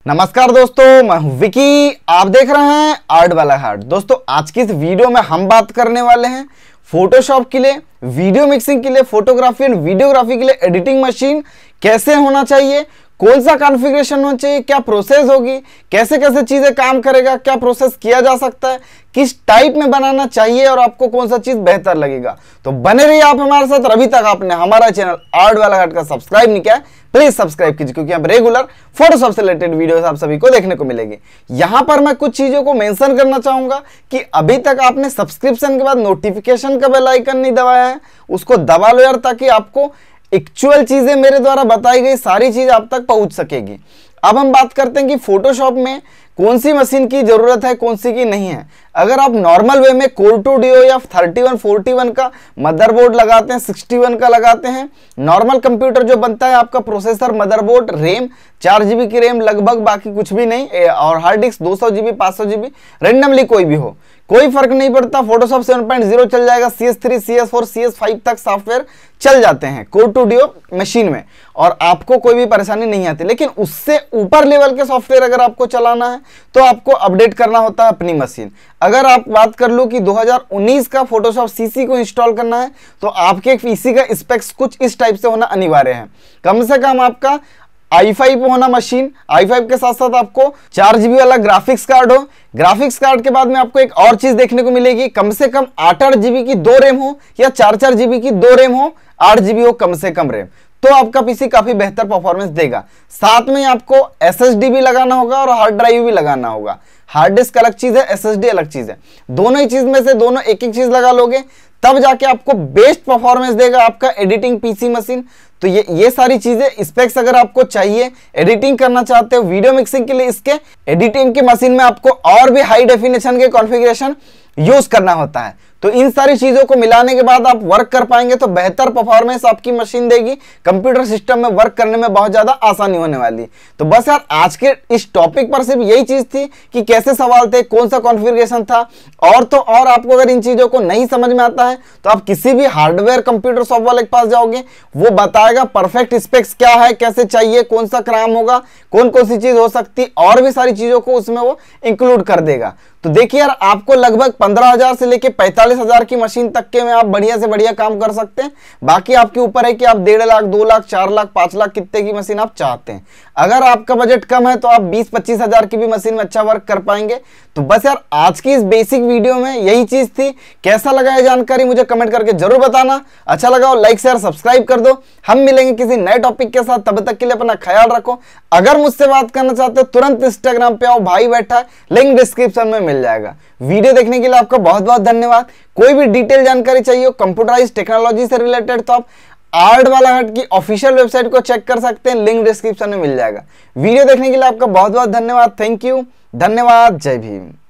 नमस्कार दोस्तों, मैं हूं विकी। आप देख रहे हैं आर्ट बालाघाट। दोस्तों, आज की इस वीडियो में हम बात करने वाले हैं फोटोशॉप के लिए, वीडियो मिक्सिंग के लिए, फोटोग्राफी एंड वीडियोग्राफी के लिए एडिटिंग मशीन कैसे होना चाहिए, कौन सा कॉन्फ़िगरेशन होना चाहिए, क्या प्रोसेस होगी, कैसे कैसे चीजें काम करेगा, क्या प्रोसेस किया जा सकता है, किस टाइप में बनाना चाहिए और आपको कौन सा चीज बेहतर लगेगा। तो बने रहिए आप हमारे साथ। और अभी तक आपने हमारा चैनल आर्ट बालाघाट का सब्सक्राइब नहीं किया है, प्लीज सब्सक्राइब कीजिए, क्योंकि अब रेगुलर फोटोशॉप से रिलेटेड वीडियोस आप सभी को देखने को मिलेगी। यहां पर मैं कुछ चीजों को मेंशन करना चाहूंगा कि अभी तक आपने सब्सक्रिप्शन के बाद नोटिफिकेशन का बेल आइकन नहीं दबाया है, उसको दबा लो यार, ताकि आपको एक्चुअल चीजें मेरे द्वारा बताई गई सारी चीज आप तक पहुंच सकेगी। अब हम बात करते हैं कि फोटोशॉप में कौन सी मशीन की जरूरत है, कौन सी की नहीं है। अगर आप नॉर्मल वे में कोर टू डियो या 3141 का मदरबोर्ड लगाते हैं, 61 का लगाते हैं, नॉर्मल कंप्यूटर जो बनता है आपका प्रोसेसर, मदरबोर्ड, रैम 4 GB की रैम लगभग, बाकी कुछ भी नहीं, और hard disk 200 GB 500 GB, randomly कोई भी हो, कोई फर्क नहीं पड़ता। फोटोशॉप 7.0 चल जाएगा, CS3 CS4 CS5 तक सॉफ्टवेयर चल जाते हैं कोर टू डियो मशीन में, और आपको कोई भी परेशानी नहीं आती। लेकिन उससे ऊपर लेवल के सॉफ्टवेयर अगर आपको चलाना है तो आपको अपडेट करना होता है अपनी मशीन। अगर आप बात कर लो कि 2019 का फोटोशॉप CC को इंस्टॉल करना है तो आपके पीसी का स्पेक्स कुछ इस टाइप से होना अनिवार्य है। कम से कम आपका i5 होना मशीन, i5 के साथ साथ आपको 4 GB वाला ग्राफिक्स कार्ड हो। ग्राफिक्स कार्ड के बाद में आपको एक और चीज देखने को मिलेगी, कम से कम 8-8 GB की 2 रैम हो, या 4-4 GB की 2 रैम हो, 8 GB हो कम से कम रैम, तो आपका पीसी काफी बेहतर परफॉर्मेंस देगा। साथ में आपको SSD भी लगाना होगा और हार्ड ड्राइव भी लगाना होगा। हार्ड डिस्क अलग चीज है, SSD अलग चीज है। दोनों ही चीज में से दोनों एक एक चीज लगा लोगे तब जाके आपको बेस्ट परफॉर्मेंस देगा आपका एडिटिंग पीसी मशीन। तो ये सारी चीजें स्पेक्स अगर आपको चाहिए, एडिटिंग करना चाहते हो वीडियो मिक्सिंग के लिए, इसके एडिटिंग की मशीन में आपको और भी हाई डेफिनेशन के कॉन्फ़िगरेशन यूज करना होता है। तो इन सारी चीजों को मिलाने के बाद आप वर्क कर पाएंगे तो बेहतर परफॉर्मेंस आपकी मशीन देगी। कंप्यूटर सिस्टम में वर्क करने में बहुत ज्यादा आसानी होने वाली। तो बस यार, आज के इस टॉपिक पर सिर्फ यही चीज थी कि कैसे सवाल थे, कौन सा कॉन्फ़िगरेशन था, और तो और आपको अगर इन चीजों को नहीं समझ में आता है तो आप किसी भी हार्डवेयर कंप्यूटर शॉप वाले के पास जाओगे, वो बताएगा परफेक्ट स्पेक्स क्या है, कैसे चाहिए, कौन सा काम होगा, कौन कौन सी चीज हो सकती, और भी सारी चीजों को उसमें वो इंक्लूड कर देगा। तो देखिए यार, आपको लगभग 15,000 से लेके 45,000 की मशीन तक के में आप बढ़िया से बढ़िया काम कर सकते हैं। बाकी आपके ऊपर है कि आप 1.5 लाख, 2 लाख, 4 लाख, 5 लाख कितने की मशीन आप चाहते हैं। अगर आपका बजट कम है तो आप 20-25 हजार की भी मशीन में अच्छा वर्क कर पाएंगे। तो बस यार, आज की इस बेसिक वीडियो में यही चीज थी। कैसा लगा ये जानकारी मुझे कमेंट करके जरूर बताना। अच्छा लगा हो लाइक शेयर सब्सक्राइब कर दो। हम मिलेंगे किसी नए टॉपिक के साथ, तब तक के लिए अपना ख्याल रखो। अगर मुझसे बात करना चाहते हो तुरंत इंस्टाग्राम पे आओ, भाई बैठा है, लिंक डिस्क्रिप्शन में मिल जाएगा। वीडियो देखने के लिए आपका बहुत बहुत धन्यवाद। कोई भी डिटेल जानकारी चाहिए हो कंप्यूटराइज टेक्नोलॉजी से रिलेटेड तो आप आर्ट बालाघाट की ऑफिशियल वेबसाइट को चेक कर सकते हैं, लिंक डिस्क्रिप्शन में मिल जाएगा। वीडियो देखने के लिए आपका बहुत बहुत धन्यवाद। थैंक यू, धन्यवाद, जय भीम।